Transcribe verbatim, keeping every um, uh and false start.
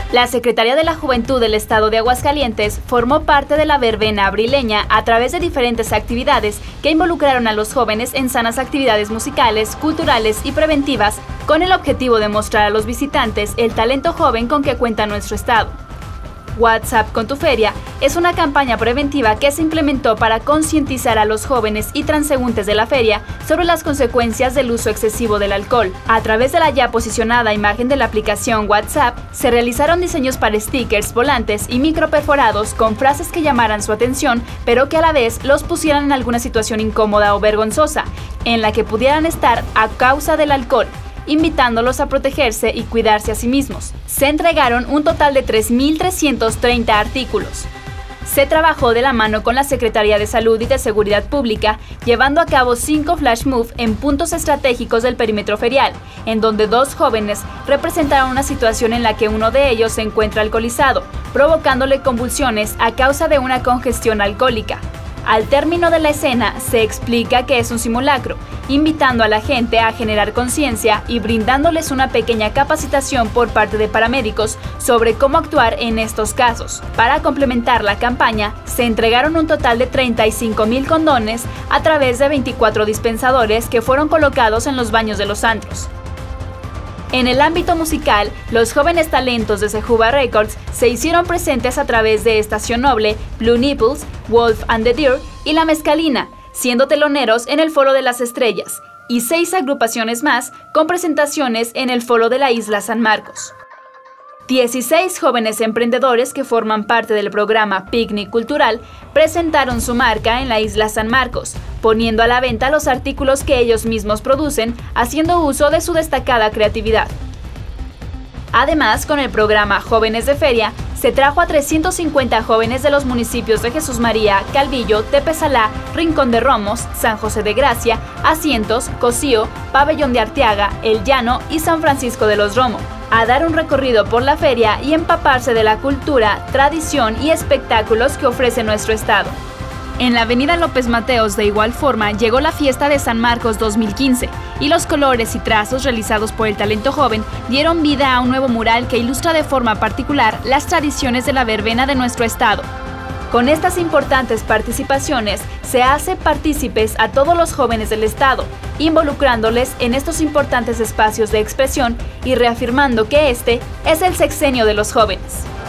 La Secretaría de la Juventud del Estado de Aguascalientes formó parte de la verbena abrileña a través de diferentes actividades que involucraron a los jóvenes en sanas actividades musicales, culturales y preventivas, con el objetivo de mostrar a los visitantes el talento joven con que cuenta nuestro estado. WhatsApp con tu feria es una campaña preventiva que se implementó para concientizar a los jóvenes y transeúntes de la feria sobre las consecuencias del uso excesivo del alcohol. A través de la ya posicionada imagen de la aplicación WhatsApp, se realizaron diseños para stickers, volantes y microperforados con frases que llamaran su atención, pero que a la vez los pusieran en alguna situación incómoda o vergonzosa, en la que pudieran estar a causa del alcohol, invitándolos a protegerse y cuidarse a sí mismos. Se entregaron un total de tres mil trescientos treinta artículos. Se trabajó de la mano con la Secretaría de Salud y de Seguridad Pública, llevando a cabo cinco flash mob en puntos estratégicos del perímetro ferial, en donde dos jóvenes representaron una situación en la que uno de ellos se encuentra alcoholizado, provocándole convulsiones a causa de una congestión alcohólica. Al término de la escena, se explica que es un simulacro, invitando a la gente a generar conciencia y brindándoles una pequeña capacitación por parte de paramédicos sobre cómo actuar en estos casos. Para complementar la campaña, se entregaron un total de treinta y cinco mil condones a través de veinticuatro dispensadores que fueron colocados en los baños de los antros. En el ámbito musical, los jóvenes talentos de Sejuba Records se hicieron presentes a través de Estación Noble, Blue Nipples, Wolf and the Deer y La Mezcalina, siendo teloneros en el Foro de las Estrellas, y seis agrupaciones más con presentaciones en el Foro de la Isla San Marcos. dieciséis jóvenes emprendedores que forman parte del programa Picnic Cultural presentaron su marca en la Isla San Marcos, poniendo a la venta los artículos que ellos mismos producen, haciendo uso de su destacada creatividad. Además, con el programa Jóvenes de Feria, se trajo a trescientos cincuenta jóvenes de los municipios de Jesús María, Calvillo, Tepesalá, Rincón de Romos, San José de Gracia, Asientos, Cocío, Pabellón de Arteaga, El Llano y San Francisco de los Romo, a dar un recorrido por la feria y empaparse de la cultura, tradición y espectáculos que ofrece nuestro estado. En la avenida López Mateos, de igual forma, llegó la fiesta de San Marcos dos mil quince, y los colores y trazos realizados por el talento joven dieron vida a un nuevo mural que ilustra de forma particular las tradiciones de la verbena de nuestro estado. Con estas importantes participaciones, se hace partícipes a todos los jóvenes del estado, involucrándoles en estos importantes espacios de expresión y reafirmando que este es el sexenio de los jóvenes.